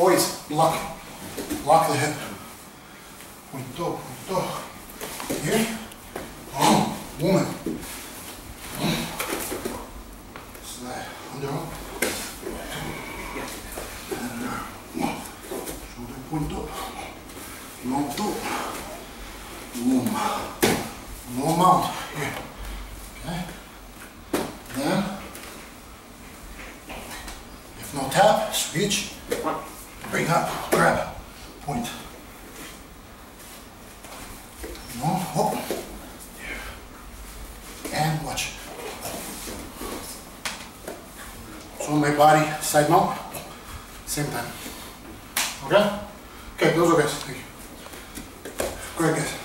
Always block the hip. Punto. Here. Oh, woman. Slide under. Shoulder point up. Mount up. Boom. No mount. Here. Okay. Then, if no tap, switch. Bring up, grab, point. No, hop. And watch. So my body, side mount, same time. Okay? Okay, those are guys. Thank you. Great guys.